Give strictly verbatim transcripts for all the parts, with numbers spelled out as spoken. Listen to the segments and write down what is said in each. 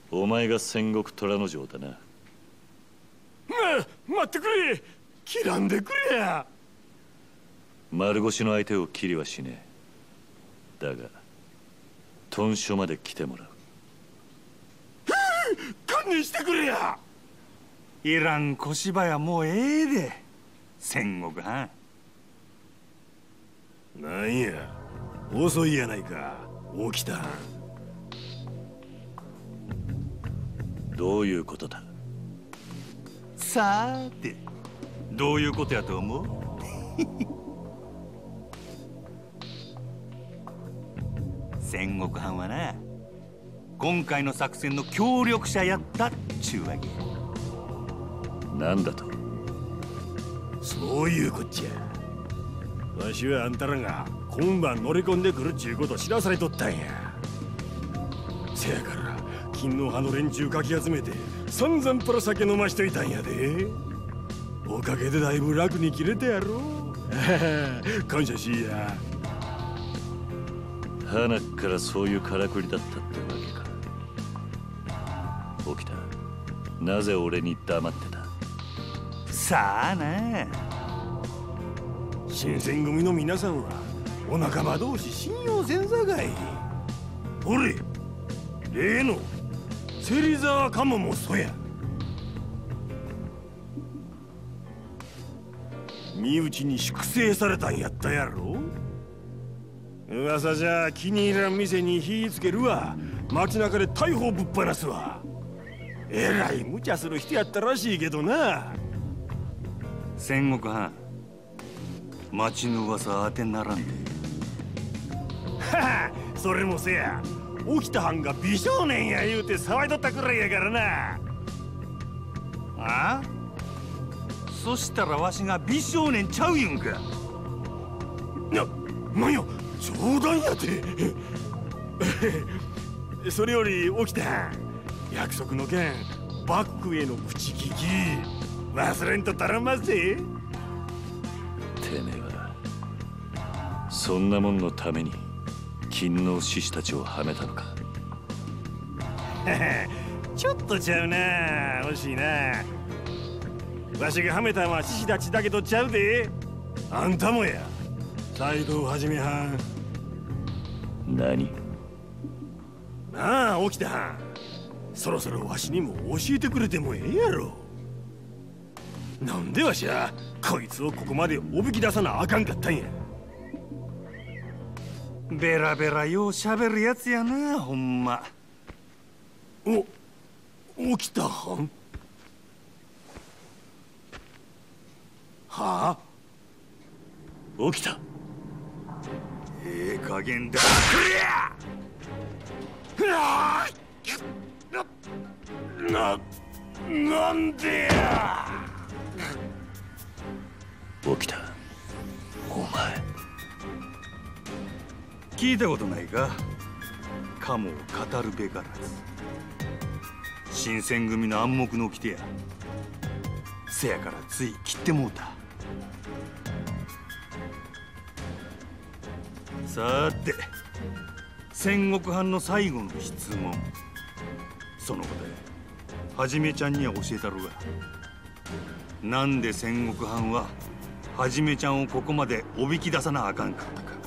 お前が戦国虎之丞だな。 ま、待ってくれ。切らんでくれや。 丸腰の相手を切りはしねえ。だが屯所まで来てもらう。 堪忍してくれや。 いらん小芝居はもうええで、戦国藩。 なんや遅いやないか起きた。 どういうことだ。 さーてどういうことやと思う？戦国藩はな、今回の作戦の協力者やったっちゅうわけ。 なんだと？ そういうこっちゃ。わしはあんたらが今晩乗り込んでくるっちゅうこと知らされとったんや。せやから金の葉の連中かき集めて散々パラ酒飲ましといたんやで。おかげでだいぶ楽に切れたやろ。感謝しいや。 花っからそういうからくりだったってわけか。起きた。なぜ俺に黙ってた？ さあな。 新選組の皆さんはお仲間同士信用せんさかい。ほれ例の芹沢鴨もそや。身内に粛清されたんやったやろ。噂じゃ気に入らん店に火つけるわ、街中で大砲ぶっ放すわ。えらい無茶する人やったらしいけどな。 戦国藩、町の噂当てにならんで。 はあ、それもせや沖田藩が美少年や言うて騒いどったくらいやからな。 ああ、そしたらわしが美少年ちゃういうんか。 な、なんや冗談やて。それより沖田藩、約束の件バックへの口利き忘れんとたらんまぜ。 てめえはそんなもんのために勤王志士たちをはめたのか。 ちょっとちゃうな、惜しいな。わしがはめたんは志士たちだけどちゃうで。あんたもや斎藤はじめ藩。 何？ なあ沖田藩、そろそろわしにも教えてくれてもええやろ。なんでわしはこいつをここまでおびき出さなあかんかったんや。 ベラベラようしゃべるやつやな、ほんま。 お、沖田藩はあ。 起きた。 ええ加減だ。 な、なんでや。 起きた。お前聞いたことないか。カモを語るべからず。新選組の暗黙の掟や。せやからつい切ってもうた。さて戦国藩の最後の質問、その答えはじめちゃんには教えたろうが、なんで戦国藩ははじめちゃんをここまでおびき出さなあかんかったか。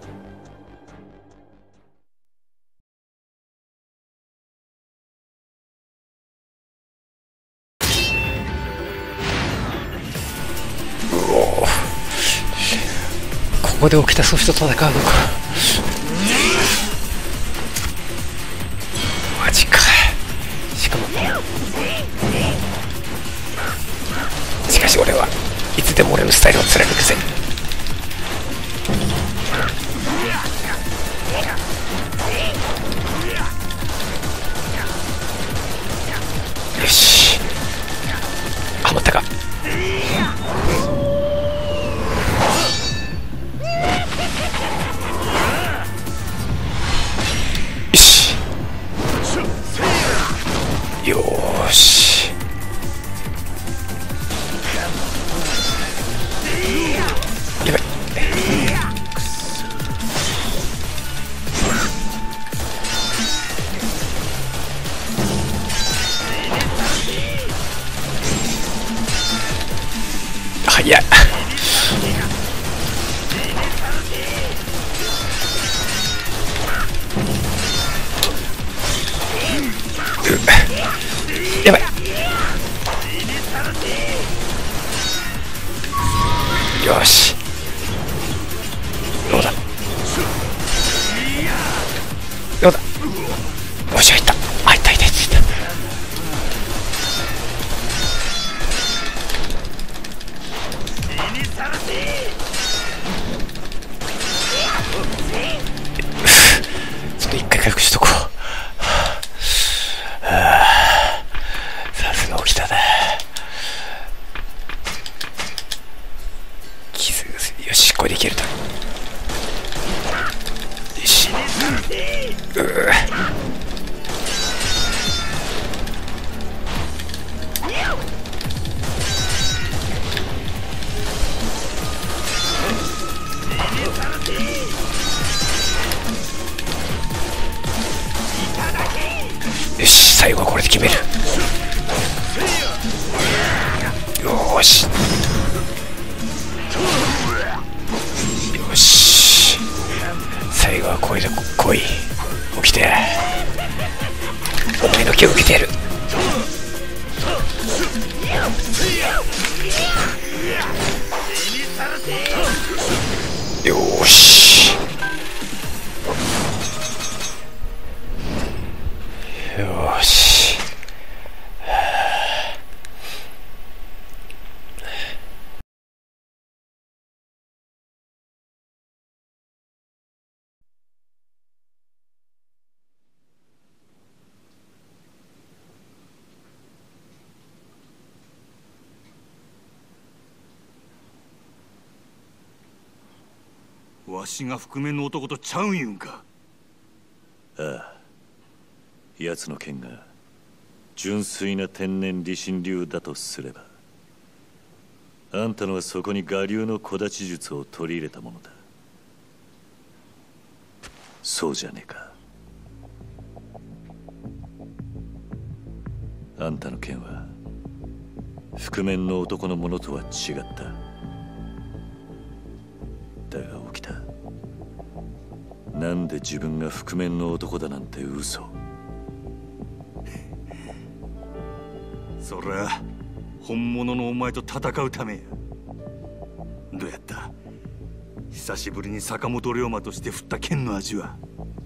ここで起きたソフト戦うのか。マジか。しかもしかし俺はいつでも俺のスタイルを貫くぜ。よし、ハマったか。よーし、 よし、どうだどうだ、よし、入った、入った入った入った。ちょっと一回回復しとこう。はあ、さすが起きたな。傷よし、これでいけると。よし、ううよし、最後はこれで決める。よーしよし、最後はこれで来い。起きて、思いの気を受けてやる。よーしよーし、 わしが覆面の男とちゃうんいうんか。 ああ、奴の剣が純粋な天然理心流だとすれば、あんたのはそこに我流の小太刀術を取り入れたものだ。そうじゃねえか。あんたの剣は覆面の男のものとは違った。だが起きた。なんで自分が覆面の男だなんて嘘。 そりゃ本物のお前と戦うためや。どうやった？久しぶりに坂本龍馬として振った剣の味は。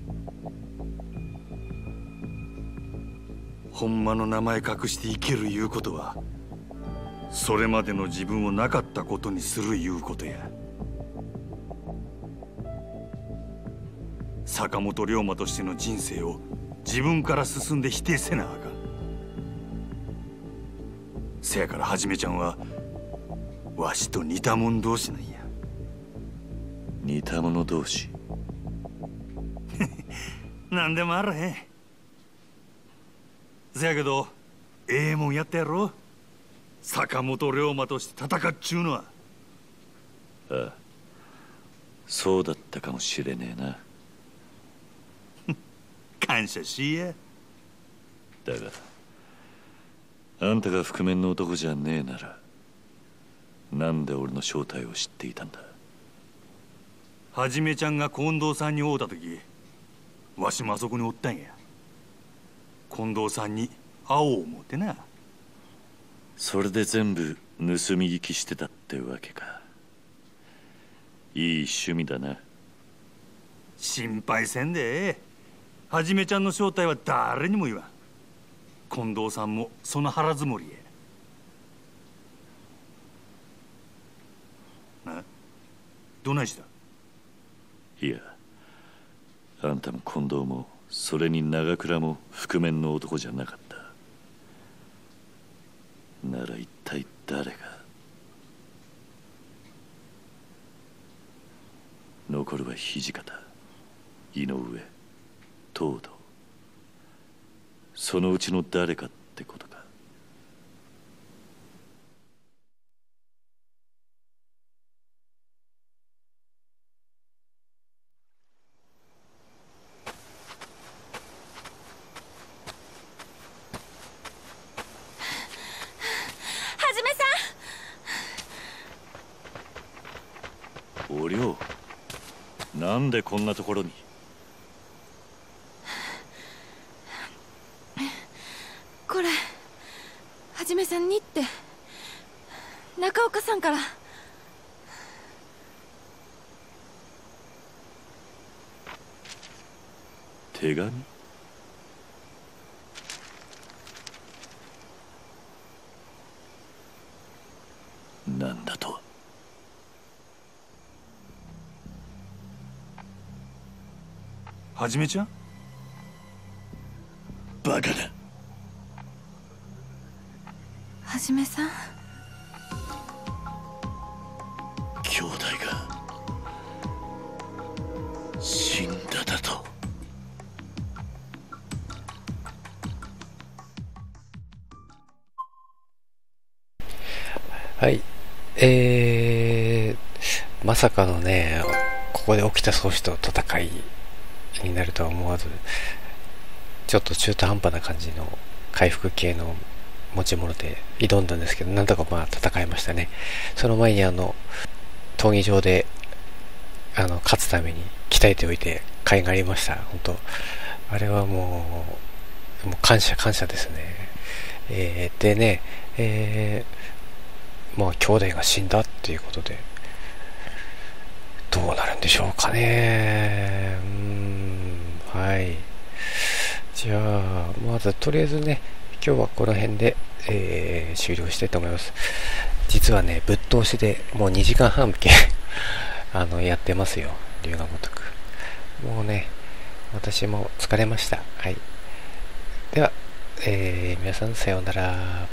ほんまの名前隠して生きるいうことは、それまでの自分をなかったことにするいうことや。坂本龍馬としての人生を自分から進んで否定せなあかん。せやからはじめちゃんはわしと似た者同士なんや。 似た者同士？ 何でもあらへん。せやけどええもんやったやろ、坂本龍馬として戦っちゅうのは。 ああ、そうだったかもしれねえな。 感謝しや。 だがあんたが覆面の男じゃねえなら、なんで俺の正体を知っていたんだ？ はじめちゃんが近藤さんに会うた時、わしもあそこにおったんや。近藤さんに会おう思うてな。 それで全部盗み聞きしてたってわけか。いい趣味だな。 心配せんでええ。はじめちゃんの正体は誰にも言わん。近藤さんもその腹積もりや。な、どないした？ いや、あんたも近藤もそれに長倉も覆面の男じゃなかった。なら一体誰が？残るは土方、井上、東堂。そのうちの誰かってことか。 はじめさん。 お涼、なんでこんなところに？ これはじめさんにって中岡さんから。 手紙？なんだと？ はじめちゃん？ バカだ。 はじめさん。 兄弟が死んだだと？ はい。えー、まさかのね、ここで起きた宗師と戦いになるとは思わず、ちょっと中途半端な感じの回復系の持ち物で挑んだんですけど、なんとかまあ戦いましたね。その前にあの闘技場であの勝つために鍛えておいて甲斐がありました。本当あれはもうもう感謝感謝ですね。えー、でね、えー、まあ兄弟が死んだっていうことでどうなるんでしょうかね。うーん、はい。じゃあまずとりあえずね、今日はこの辺で、えー、終了したいと思います。実はね、ぶっ通しでもうにじかんはんけあのやってますよ、龍が如く。もうね、私も疲れました。はい。では、えー、皆さんさようなら。